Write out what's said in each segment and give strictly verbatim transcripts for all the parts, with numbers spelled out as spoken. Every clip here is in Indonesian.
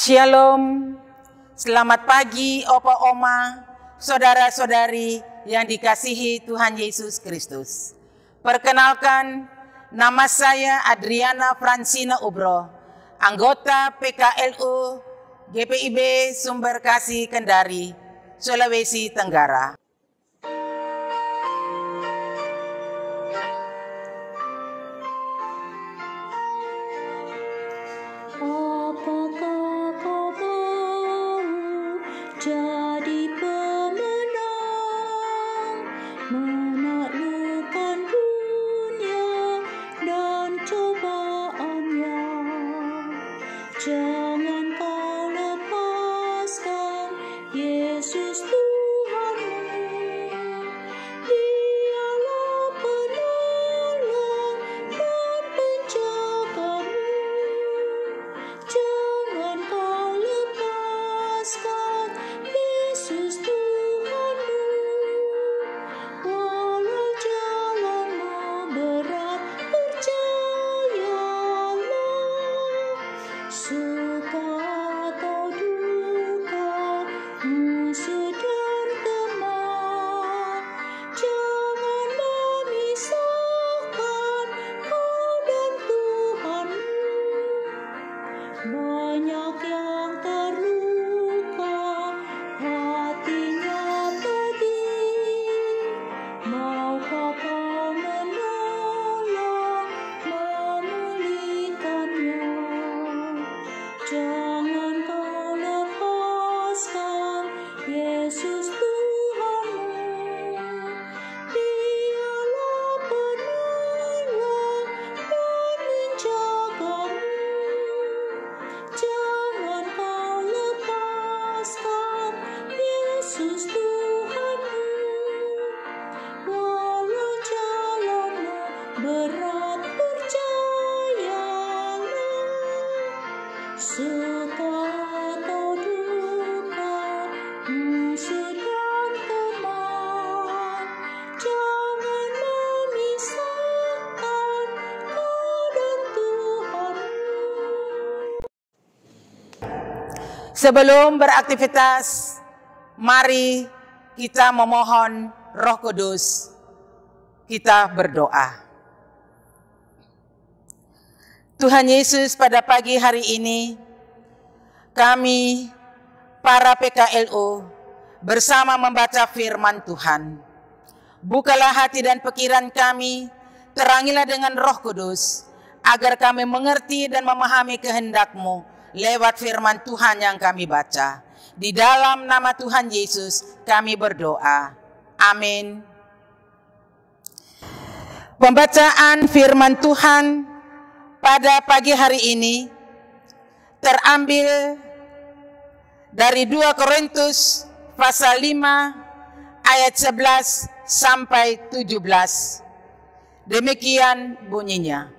Shalom, selamat pagi Opa Oma, saudara-saudari yang dikasihi Tuhan Yesus Kristus. Perkenalkan, nama saya Adriana Francina Ubro, anggota P K L U G P I B Sumberkasih Kendari, Sulawesi Tenggara. Sebelum beraktivitas, mari kita memohon Roh Kudus. Kita berdoa. Tuhan Yesus, pada pagi hari ini, kami para P K L U bersama membaca firman Tuhan. Bukalah hati dan pikiran kami, terangilah dengan Roh Kudus, agar kami mengerti dan memahami kehendak-Mu lewat firman Tuhan yang kami baca. Di dalam nama Tuhan Yesus kami berdoa. Amin. Pembacaan firman Tuhan pada pagi hari ini terambil dari dua Korintus pasal lima ayat sebelas sampai tujuh belas. Demikian bunyinya.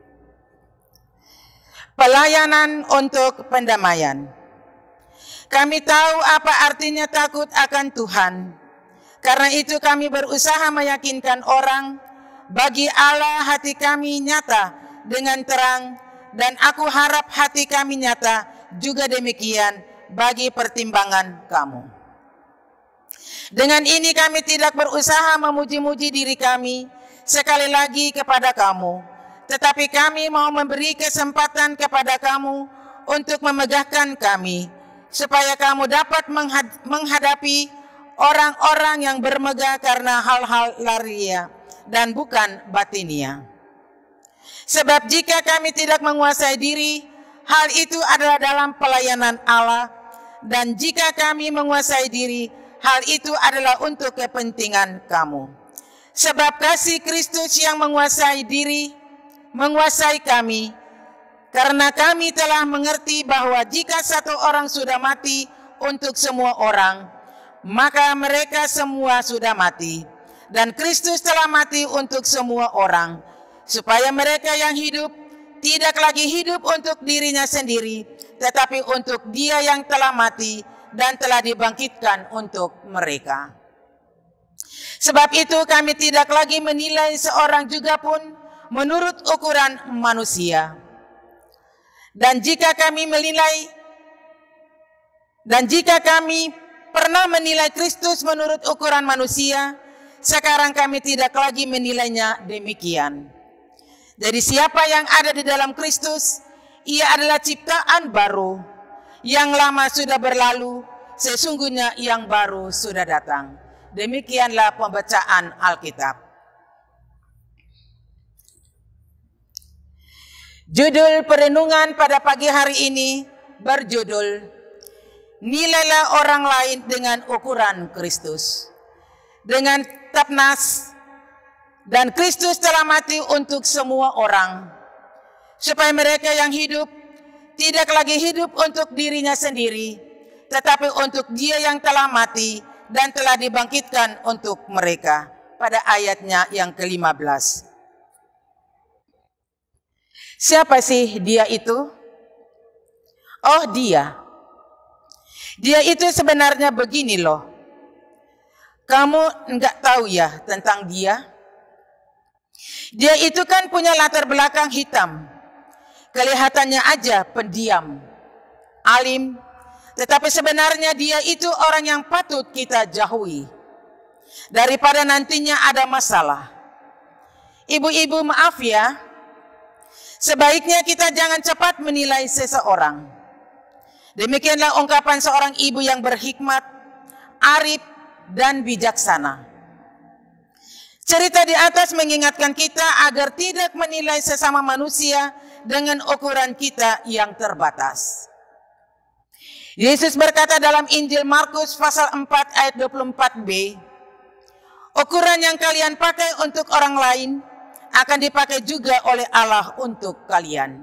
Pelayanan untuk pendamaian. Kami tahu apa artinya takut akan Tuhan. Karena itu kami berusaha meyakinkan orang, bagi Allah hati kami nyata dengan terang, dan aku harap hati kami nyata juga demikian bagi pertimbangan kamu. Dengan ini kami tidak berusaha memuji-muji diri kami sekali lagi kepada kamu, tetapi kami mau memberi kesempatan kepada kamu untuk memegahkan kami, supaya kamu dapat menghadapi orang-orang yang bermegah karena hal-hal lahiriah dan bukan batinia. Sebab jika kami tidak menguasai diri, hal itu adalah dalam pelayanan Allah, dan jika kami menguasai diri, hal itu adalah untuk kepentingan kamu. Sebab kasih Kristus yang menguasai diri, menguasai kami, karena kami telah mengerti bahwa jika satu orang sudah mati untuk semua orang, maka mereka semua sudah mati, dan Kristus telah mati untuk semua orang, supaya mereka yang hidup tidak lagi hidup untuk dirinya sendiri, tetapi untuk Dia yang telah mati dan telah dibangkitkan untuk mereka. Sebab itu kami tidak lagi menilai seorang juga pun menurut ukuran manusia. Dan jika kami menilai, Dan jika kami pernah menilai Kristus menurut ukuran manusia, sekarang kami tidak lagi menilainya demikian. Jadi siapa yang ada di dalam Kristus, ia adalah ciptaan baru. Yang lama sudah berlalu, sesungguhnya yang baru sudah datang. Demikianlah pembacaan Alkitab. Judul perenungan pada pagi hari ini berjudul, nilailah orang lain dengan ukuran Kristus. Dengan Tapnas, dan Kristus telah mati untuk semua orang, supaya mereka yang hidup tidak lagi hidup untuk dirinya sendiri, tetapi untuk Dia yang telah mati dan telah dibangkitkan untuk mereka. Pada ayatnya yang kelima belas. Siapa sih Dia itu? Oh, Dia. Dia itu sebenarnya begini loh. Kamu enggak tahu ya tentang Dia? Dia itu kan punya latar belakang hitam. Kelihatannya aja pendiam, alim, tetapi sebenarnya Dia itu orang yang patut kita jauhi. Daripada nantinya ada masalah. Ibu-ibu maaf ya, sebaiknya kita jangan cepat menilai seseorang. Demikianlah ungkapan seorang ibu yang berhikmat, arif, dan bijaksana. Cerita di atas mengingatkan kita agar tidak menilai sesama manusia dengan ukuran kita yang terbatas. Yesus berkata dalam Injil Markus pasal empat ayat dua puluh empat b, ukuran yang kalian pakai untuk orang lain akan dipakai juga oleh Allah untuk kalian.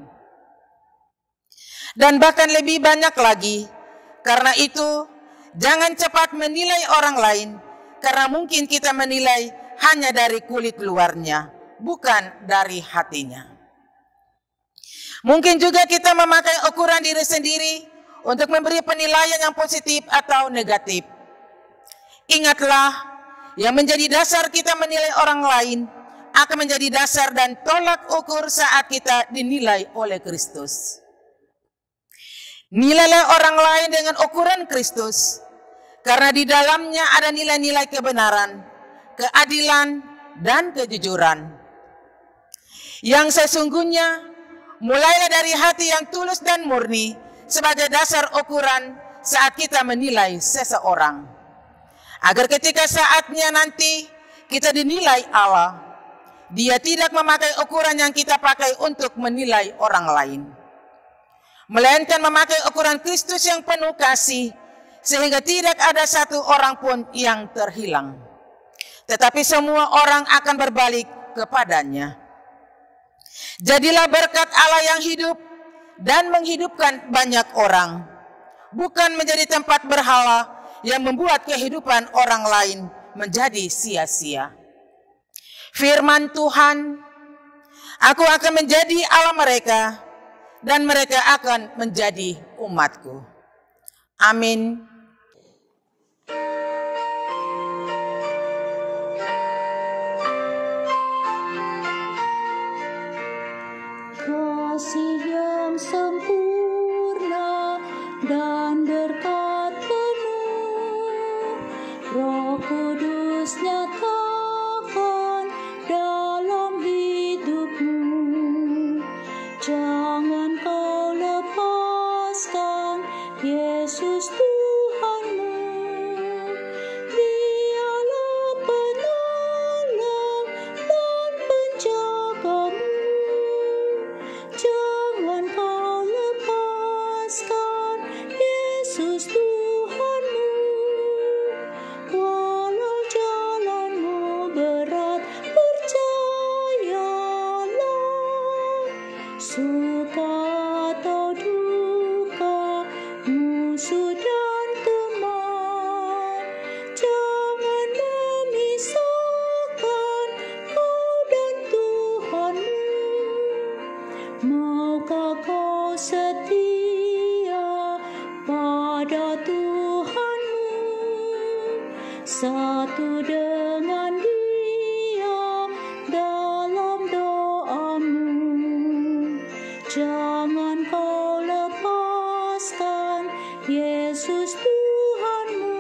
Dan bahkan lebih banyak lagi, karena itu jangan cepat menilai orang lain, karena mungkin kita menilai hanya dari kulit luarnya, bukan dari hatinya. Mungkin juga kita memakai ukuran diri sendiri untuk memberi penilaian yang positif atau negatif. Ingatlah, yang menjadi dasar kita menilai orang lain akan menjadi dasar dan tolak ukur saat kita dinilai oleh Kristus. Nilailah orang lain dengan ukuran Kristus, karena di dalamnya ada nilai-nilai kebenaran, keadilan, dan kejujuran. Yang sesungguhnya mulailah dari hati yang tulus dan murni sebagai dasar ukuran saat kita menilai seseorang. Agar ketika saatnya nanti kita dinilai Allah, Dia tidak memakai ukuran yang kita pakai untuk menilai orang lain, melainkan memakai ukuran Kristus yang penuh kasih, sehingga tidak ada satu orang pun yang terhilang, tetapi semua orang akan berbalik kepadanya. Jadilah berkat Allah yang hidup dan menghidupkan banyak orang, bukan menjadi tempat berhala yang membuat kehidupan orang lain menjadi sia-sia. Firman Tuhan, aku akan menjadi Allah mereka, dan mereka akan menjadi umatku. Amin. Kasih yang sempurna dan berkat penuh, Roh Kudus nyatakan dalam hidupmu. Jangan kau lepaskan Yesus Tuhanmu. Dialah penolong dan penjagamu. Jangan kau lepaskan Yesus Tuhanmu. Walau jalanmu berat, percayalah. Suka atau duka, musuh dan teman, jangan memisahkan kau dan Tuhanmu. Maukah kau setia pada Tuhanmu, satu dengan Dia dalam doamu. Jangan kau lepaskan Yesus Yesus Tuhanmu.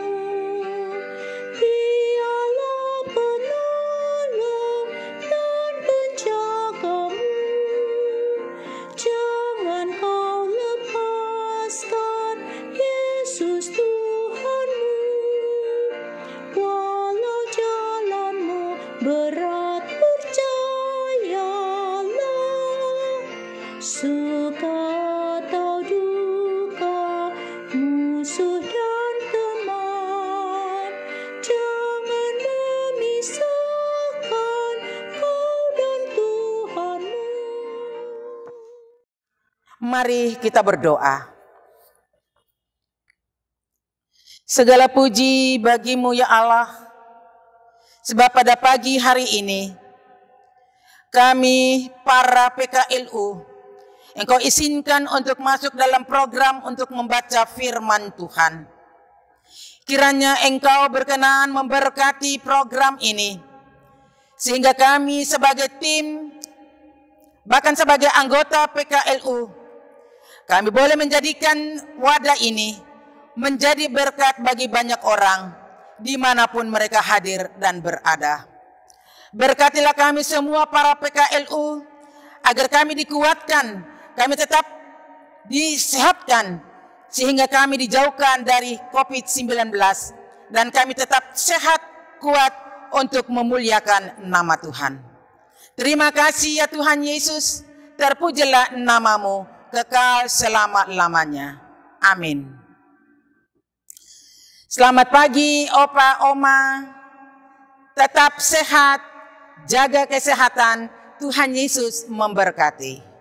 Dialah penolong dan penjagamu. Jangan kau lepaskan Yesus Tuhanmu. Walau jalanmu berat, percayalah. Suka atau duka, musuh dan teman, jangan memisahkan kau dan Tuhanmu. Mari kita berdoa. Segala puji bagimu ya Allah, sebab pada pagi hari ini kami para P K L U Engkau izinkan untuk masuk dalam program untuk membaca firman Tuhan. Kiranya Engkau berkenan memberkati program ini, sehingga kami sebagai tim, bahkan sebagai anggota P K L U, kami boleh menjadikan wadah ini menjadi berkat bagi banyak orang, dimanapun mereka hadir dan berada. Berkatilah kami semua para P K L U, agar kami dikuatkan, kami tetap disehatkan, sehingga kami dijauhkan dari covid sembilan belas, dan kami tetap sehat, kuat untuk memuliakan nama Tuhan. Terima kasih ya Tuhan Yesus, terpujilah namamu kekal selama-lamanya. Amin. Selamat pagi Opa, Oma, tetap sehat, jaga kesehatan, Tuhan Yesus memberkati.